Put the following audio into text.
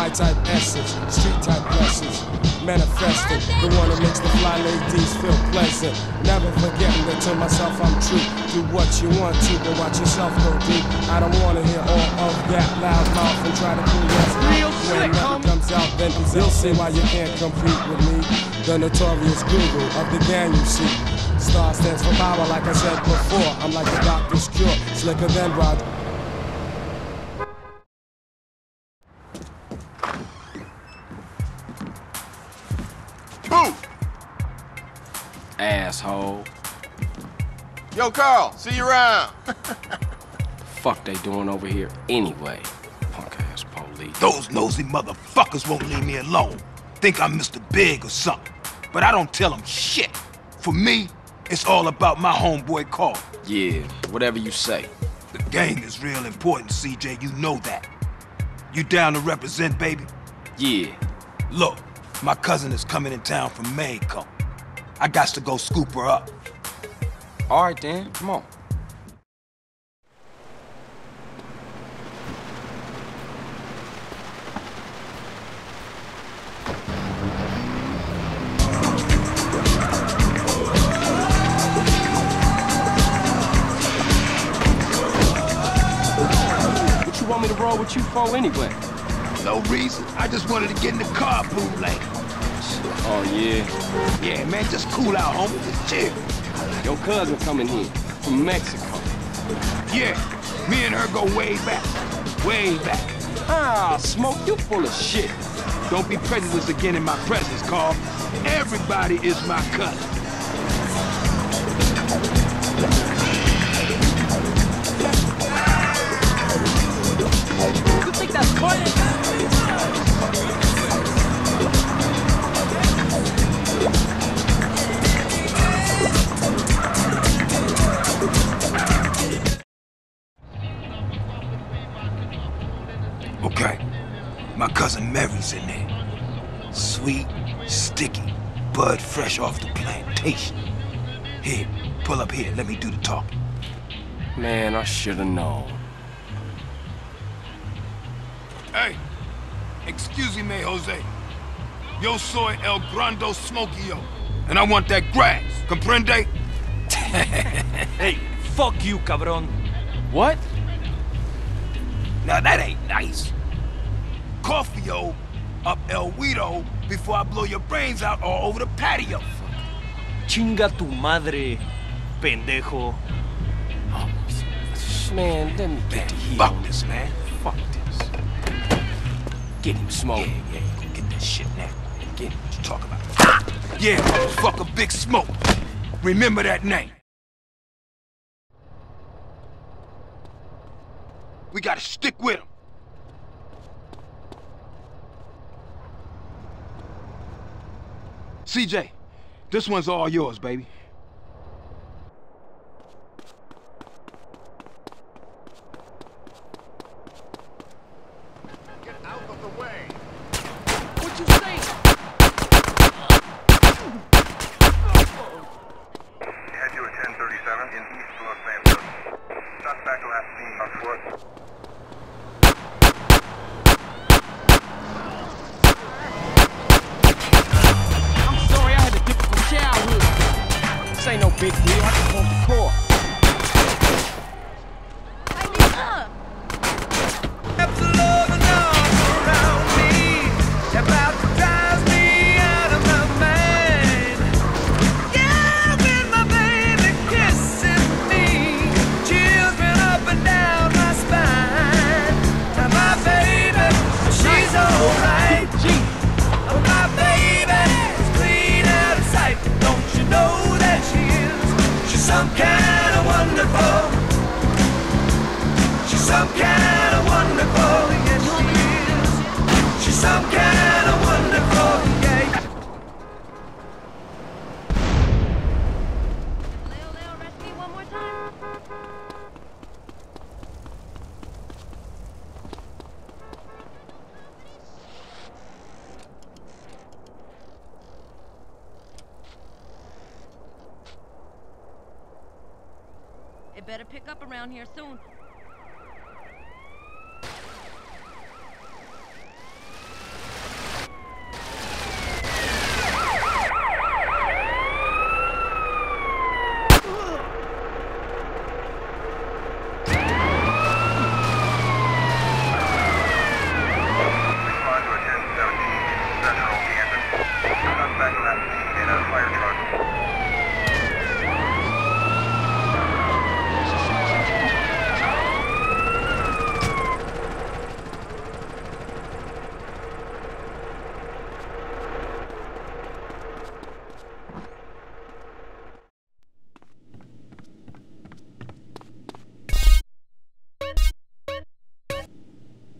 type essence, street type lessons. Manifesting, the one that makes the fly ladies feel pleasant. Never forgetting that to myself I'm true. Do what you want to, but watch yourself go deep. I don't wanna hear all of that loud mouth and try to pull your real when nothing comes out, then you'll see why you can't compete with me. The notorious guru of the gang you see. Star stands for power, like I said before. I'm like the doctor's cure, slicker than Rod. Who? Asshole. Yo, Carl, see you around. Fuck they doing over here anyway? Punk ass police. Those nosy motherfuckers won't leave me alone. Think I'm Mr. Big or something. But I don't tell them shit. For me, it's all about my homeboy Carl. Yeah, whatever you say. The gang is real important, CJ, you know that. You down to represent, baby? Yeah. Look, my cousin is coming in town from Mexico. I got to go scoop her up. All right then, come on. What you want me to roll with you for anyway? No reason. I just wanted to get in the carpool lane. Oh, yeah? Yeah, man, just cool out, homie. Just chill. Your cousin coming here from Mexico. Yeah, me and her go way back. Way back. Ah, Smoke, you full of shit. Don't be prejudiced again in my presence, Carl. Everybody is my cousin. You think that's funny? Okay, my cousin Mary's in there. Sweet, sticky, bud fresh off the plantation. Here, pull up here, let me do the talking. Man, I should've known. Hey, excuse me, Jose. Yo soy el grando smokio, and I want that grass, comprende? Hey, fuck you, cabron. What? Now that ain't nice. Coffee-o up El Guido before I blow your brains out all over the patio. Chinga tu madre, pendejo. Man, let me get to here. Fuck this, man. Fuck this. Get him, Smoke. Yeah, you go get that shit now. Get what you talking about. Yeah, motherfucker, Big Smoke. Remember that name. We gotta stick with him. CJ, this one's all yours, baby. Get out of the way. What you say? Had you at 1037 in East Los Santos. Suspect last seen on foot. I'm sorry, I had a difficult childhood. This ain't no big deal. I just want the core. Some kind of wonderful. She's some kind of wonderful. Yes, she is. She's some kind of wonderful. Yeah. Leo, rest me one more time. It better pick up around here soon.